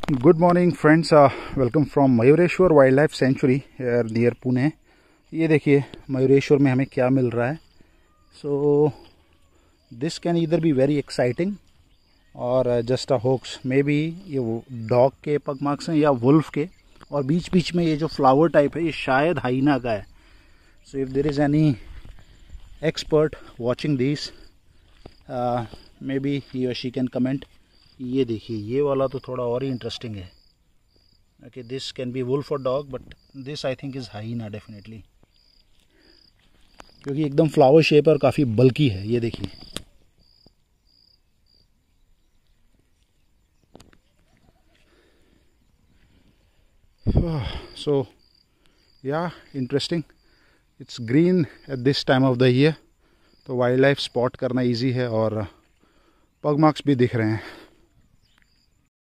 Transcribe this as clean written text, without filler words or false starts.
Good morning friends, welcome from Mayureshwar wildlife sanctuary near Pune. ये देखिए मयूरेश्वर में हमें क्या मिल रहा है। So this can either be very exciting और just a hoax. Maybe ये डॉग के पग मार्क्स हैं या वुल्फ के, और बीच बीच में ये जो फ्लावर टाइप है ये शायद हाइना का है। So if there is any expert watching this, maybe he और शी कैन कमेंट। ये देखिए ये वाला तो थोड़ा और ही इंटरेस्टिंग है। Okay, this can be wolf और dog, but this I think is hyena definitely, क्योंकि एकदम फ्लावर शेप और काफ़ी बल्की है। ये देखिए सो या interesting. It's green at this time of the year, तो वाइल्ड लाइफ स्पॉट करना इजी है और पग मार्क्स भी दिख रहे हैं।